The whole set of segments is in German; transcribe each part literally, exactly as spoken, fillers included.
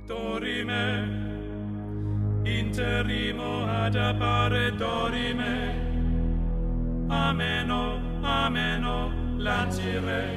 dorime, interimo ad appare dorime, ameno, ameno, lancire,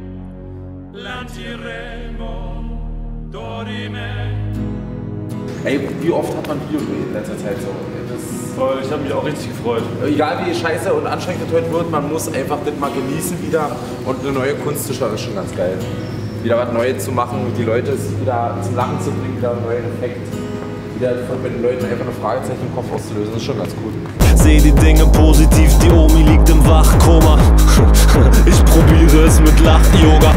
lanciremo, dorime. Ey, wie oft hat man Videodreh in letzter Zeit so? Das Voll, ich habe mich auch richtig gefreut. Egal wie scheiße und anstrengend das heute wird, man muss einfach das mal genießen wieder und eine neue Kunst zu schaffen, ist schon ganz geil. Wieder was Neues zu machen und die Leute wieder zum Lachen zu bringen, wieder einen neuen Effekt. Wieder mit den Leuten einfach eine Fragezeichen im Kopf auszulösen, das ist schon ganz cool. Seh die Dinge positiv, die Omi liegt im Wachkoma. Ich probiere es mit Lach-Yoga.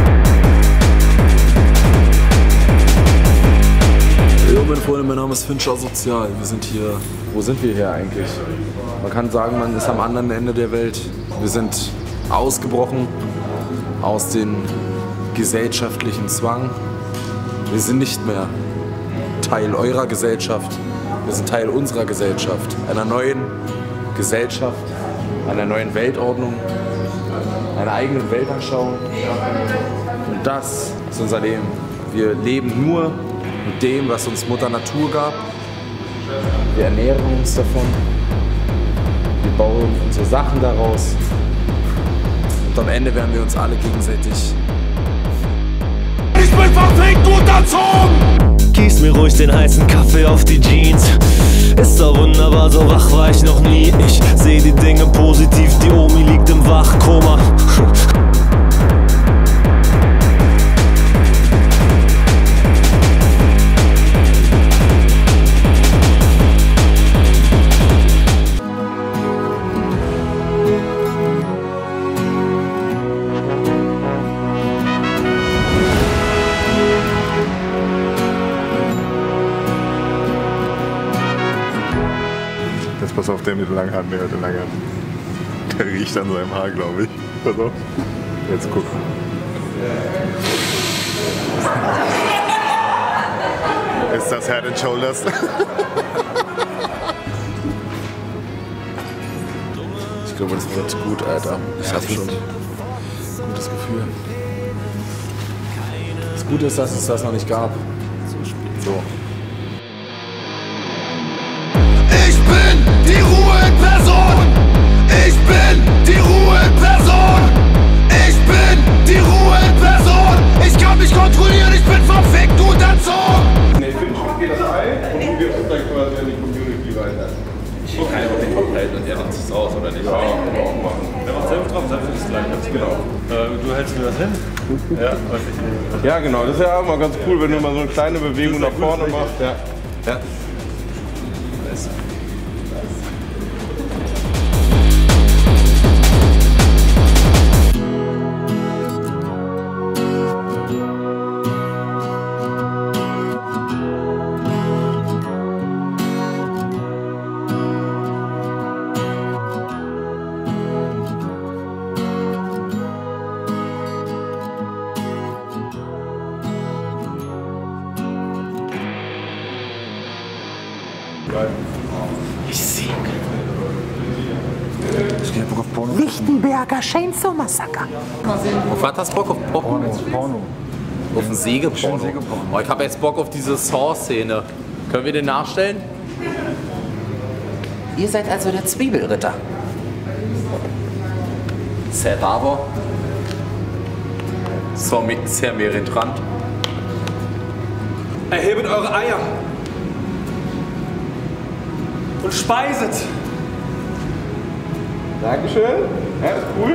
Jo, meine Freunde, mein Name ist Finch Asozial. Wir sind hier. Wo sind wir hier eigentlich? Man kann sagen, man ist am anderen Ende der Welt. Wir sind ausgebrochen aus dem gesellschaftlichen Zwang. Wir sind nicht mehr Teil eurer Gesellschaft. Wir sind Teil unserer Gesellschaft. Einer neuen Gesellschaft, einer neuen Weltordnung, einer eigenen Weltanschauung. Und das ist unser Leben. Wir leben nur mit dem, was uns Mutter Natur gab. Wir ernähren uns davon. Wir bauen unsere Sachen daraus. Und am Ende werden wir uns alle gegenseitig. Ich bin verfickt gut erzogen! Gieß mir ruhig den heißen Kaffee auf die Jeans. Ist doch wunderbar, so wach war ich noch nie. Ich seh die Dinge positiv, die Omi liegt im Wachkoma. Jetzt pass auf, der mit langen Haaren, der mit langen Haaren. Der riecht an seinem Haar, glaube ich. Pass auf. Jetzt guck. Ist das Head and Shoulders? Ich glaube, das wird gut, Alter. Ich habe schon ein gutes Gefühl. Das Gute ist, dass es das noch nicht gab. So. Ich bin die Ruhe in Person! Ich bin die Ruhe in Person! Ich bin die Ruhe in Person! Ich kann mich kontrollieren, ich bin verfickt gut erzogen! Ne, Finch, geht das ein und du gibst es dann quasi an die Community weiter. Ich will keiner über den Kopf halten und er macht es raus, oder nicht? Ja, können wir auch machen. Der macht selbst drauf, selbst ist gleich. Genau. Äh, du hältst mir das hin? Ja, weiß ich nicht. Ja, genau. Das ist ja auch mal ganz cool, wenn du mal so eine kleine Bewegung nach vorne machst. Ja. Ja. Ich sieg. Lichtenberger Chainsaw Massacre. Auf was hast du Bock? Auf Porno? Porno. Auf ein Sägeporno. Sägeporno. Oh, ich habe jetzt Bock auf diese Saw-Szene. Können wir den nachstellen? Ihr seid also der Zwiebelritter. Sehr aber. So, sehr merentrant. Erhebet eure Eier und speiset. Dankeschön. Ja, ist cool.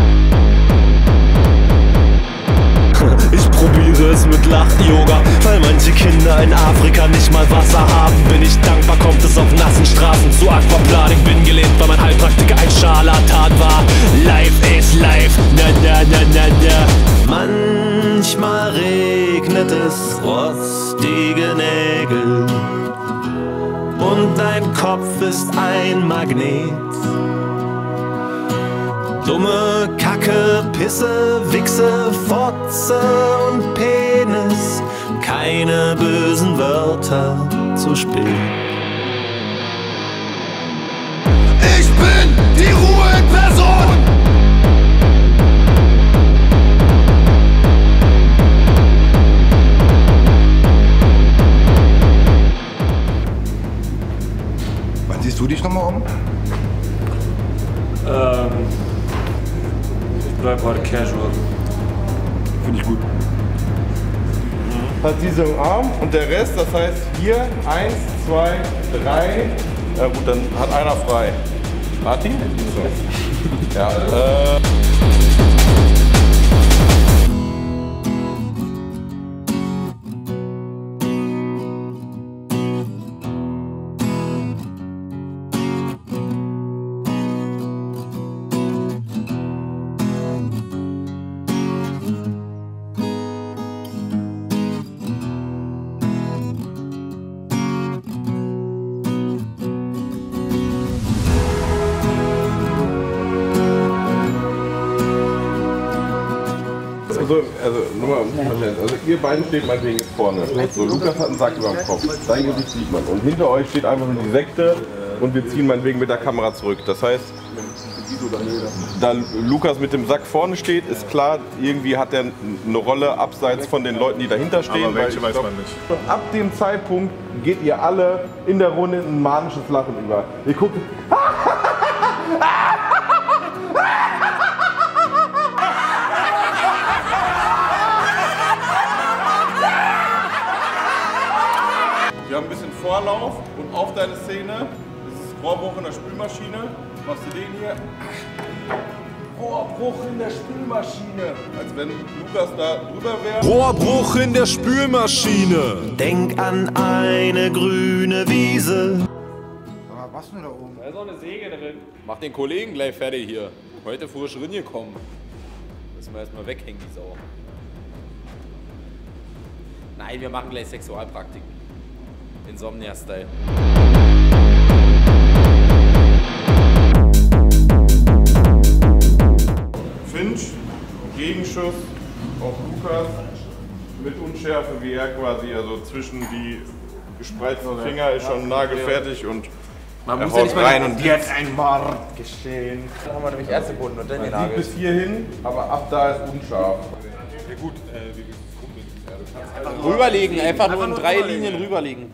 Mit Lach-Yoga, weil mein manche Kinder in Afrika nicht mal Wasser haben. Bin ich dankbar, kommt es auf nassen Straßen zu Aquaplaning. Bin gelähmt, weil mein Heilpraktiker ein Scharlatan war. Life is life, na na na na na. Manchmal regnet es rostige Nägel und dein Kopf ist ein Magnet. Dumme Kacke, Pisse, Wichse, Fotze und Penis. Keine bösen Wörter zu spät. Ich bin die Ruhe in Person! Wann siehst du dich nochmal um? Ähm, ich bleib heute casual. Finde ich gut. Hat diese im Arm und der Rest, das heißt hier eins, zwei, drei. Ja gut, dann hat einer frei. Martin? So. Ja. Äh Also, also, nur mal um Verständnis. Also ihr beiden steht meinetwegen jetzt vorne. So, Lukas hat einen Sack über dem Kopf. Sein Gesicht sieht man. Und hinter euch steht einfach nur die Sekte und wir ziehen meinetwegen mit der Kamera zurück. Das heißt, da Lukas mit dem Sack vorne steht, ist klar, irgendwie hat er eine Rolle abseits von den Leuten, die dahinter stehen. Aber welche weiß man nicht. Ab dem Zeitpunkt geht ihr alle in der Runde in ein manisches Lachen über. Ihr guckt. Wir haben ein bisschen Vorlauf und auf deine Szene, das ist Rohrbruch in der Spülmaschine, machst du den hier, Rohrbruch in der Spülmaschine, als wenn Lukas da drüber wäre. Rohrbruch in der Spülmaschine. Denk an eine grüne Wiese. Was ist denn da oben? Da ist auch eine Säge drin. Mach den Kollegen gleich fertig hier. Heute frisch reingekommen. Müssen wir erstmal weghängen, die Sau. Nein, wir machen gleich Sexualpraktiken. Insomnia-Style. Finch, Gegenschuss auf Lukas mit Unschärfe wie er quasi, also zwischen die gespreizten Finger ist schon nagelfertig und Man er muss ja haut nicht mal rein und jetzt ein Mord geschehen. Dann haben wir nämlich erste Boden und dann die Man sieht bis hierhin, aber ab da ist unscharf. Ja gut, äh, wie Rüberlegen, einfach nur in drei Linien rüberlegen.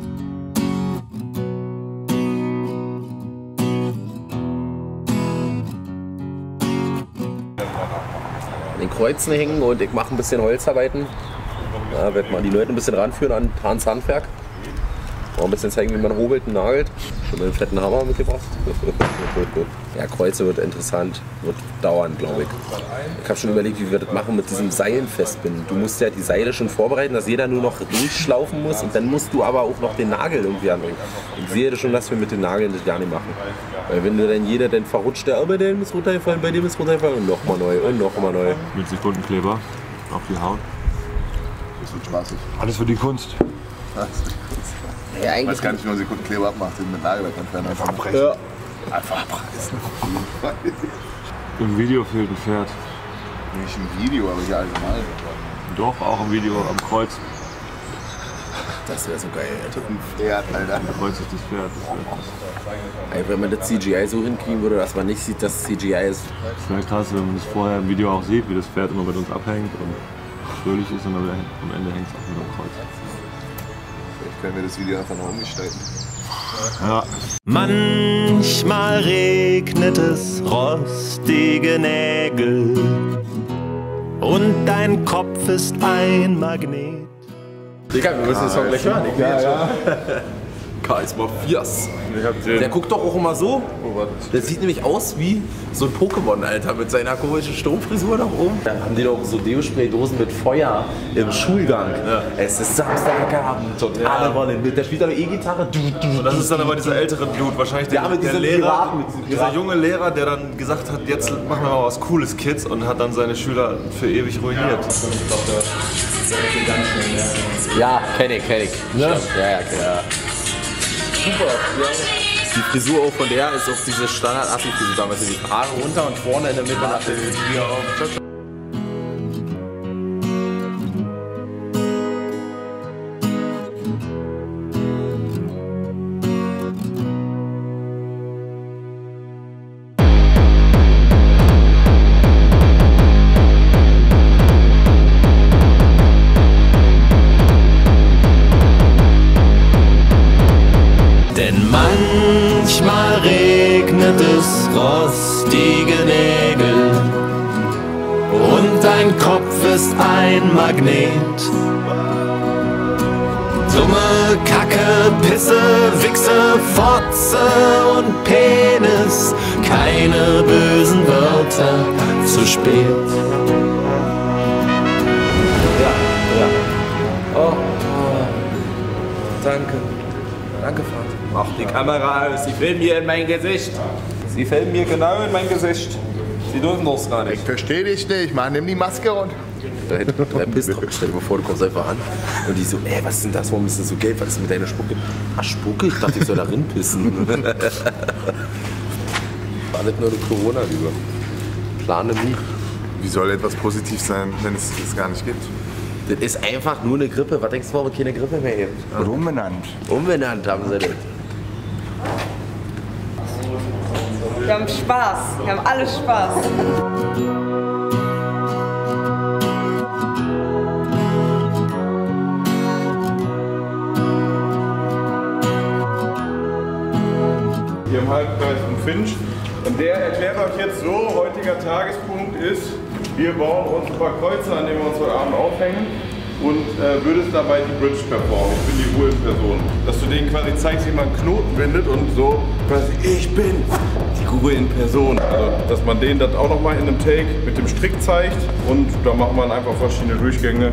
An den Kreuzen hängen und ich mache ein bisschen Holzarbeiten. Da wird man die Leute ein bisschen ranführen an Hans Handwerk. Auch ein bisschen zeigen, wie man hobelt und nagelt. Schon mit einem fetten Hammer mitgebracht. Ja, Kreuze wird interessant, wird dauern, glaube ich. Ich habe schon überlegt, wie wir das machen mit diesem Seilen festbinden. Du musst ja die Seile schon vorbereiten, dass jeder nur noch durchschlaufen muss und dann musst du aber auch noch den Nagel irgendwie anbringen. Ich sehe schon, dass wir mit den Nageln das gar nicht machen. Weil wenn du dann jeder dann verrutscht, der, bei dem ist runtergefallen, bei dem ist runtergefallen und nochmal neu und nochmal neu. mit Sekundenkleber auf die Haut. Das wird spaßig. Alles für die Kunst. Ja, Ich weiß gar nicht, wie man Sekundenkleber abmacht, den mit Nagellackentferner. Einfach abreißen. Ja. Einfach abreißen. Im Video fehlt ein Pferd. Nicht im Video, aber hier allgemein. Doch, auch im Video am Kreuz. Das wäre so geil, Alter. Ein Pferd, Alter. Am Kreuz ist das Pferd. Das Ey, wenn man das C G I so hinkriegen würde, dass man nicht sieht, dass es C G I ist. wäre krass, wenn man das vorher im Video auch sieht, wie das Pferd immer mit uns abhängt und fröhlich ist und am Ende hängt es auch mit am Kreuz. Vielleicht können wir das Video einfach noch umgestalten. Ja. Manchmal regnet es rostige Nägel und dein Kopf ist ein Magnet. Digga, wir müssen den Song gleich hören. Ja, ja. Charisma Fias. Der guckt doch auch immer so. Der sieht nämlich aus wie so ein Pokémon, Alter, mit seiner komischen Sturmfrisur nach oben. Da haben die doch so Deo-Spray-Dosen mit Feuer im Schulgang. Ja. Es ist Samstagabend und ja. alle wollen mit. Der spielt aber E-Gitarre. Und das ist dann aber dieser ältere Dude, wahrscheinlich der, ja, mit der Lehrer, Piraten, mit dieser junge Lehrer, der dann gesagt hat, jetzt machen wir mal was Cooles, Kids, und hat dann seine Schüler für ewig ruiniert. Ja, kenn ich, kenn ich. Ja, ja, ja, ja. Super. Ja. Die Frisur auch von der ist auch diese Standard-Assi-Frisur, damals die Haare runter und vorne in der Mitte nach der Bier auf. Manchmal regnet es rostige Nägel und dein Kopf ist ein Magnet. Dumme Kacke, Pisse, Wichse, Fotze und Penis, keine bösen Wörter, zu spät. Ja, ja. Oh, oh. Danke. Danke, Vater. Mach die Kamera aus, sie filmen mir in mein Gesicht. Sie filmen mir genau in mein Gesicht. Sie dürfen das gar nicht. Ich verstehe dich nicht, Mann, nimm die Maske runter. Da hinten drei Pissdruck. Stell dir mal vor, du kommst einfach an und die so, ey, was ist denn das? Warum ist das so gelb? Was ist mit deiner Spucke? Ah, Spucke? Ich dachte, ich soll da drin pissen. War nicht nur eine Corona über. Plane nie. Wie soll etwas positiv sein, wenn es das gar nicht gibt? Das ist einfach nur eine Grippe. Was denkst du, warum es keine Grippe mehr gibt? Und umbenannt. Umbenannt haben sie das. Wir haben Spaß. Wir haben alle Spaß. Hier im Halbkreis von Finch. Und der erklärt euch jetzt so, heutiger Tagespunkt ist, wir bauen uns ein paar Kreuze, an denen wir uns heute Abend aufhängen, und äh, würdest dabei die Bridge performen. Ich bin die Ruhe in Person. Dass du denen quasi zeigst, wie man einen Knoten bindet und so quasi, ich bin die Ruhe in Person. Also, dass man denen das auch nochmal in einem Take mit dem Strick zeigt, und da macht man einfach verschiedene Durchgänge.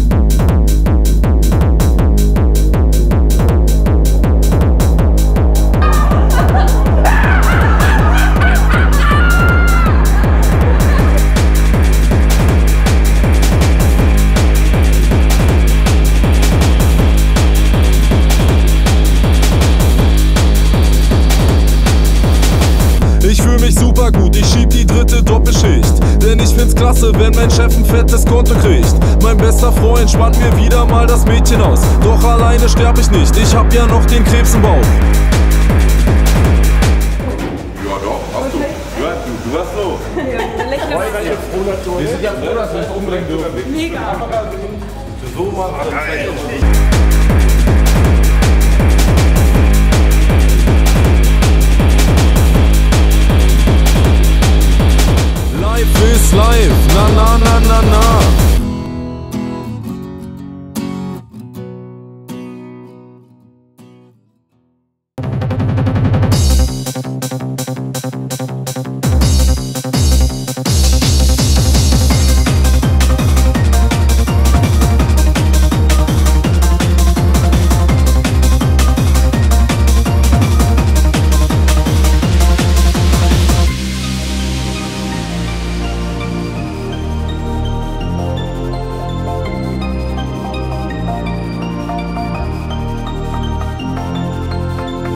Ich fühl mich super gut, ich schieb die dritte Doppelschicht. Denn ich find's klasse, wenn mein Chef ein fettes Konto kriegt. Mein bester Freund spannt mir wieder mal das Mädchen aus. Doch alleine sterb ich nicht, ich hab ja noch den Krebs im Bauch. Ja doch, hast du. Ja, du, du warst so. Wir sind ja froh, dass wir es unbedingt dürfen. Mega. So mal.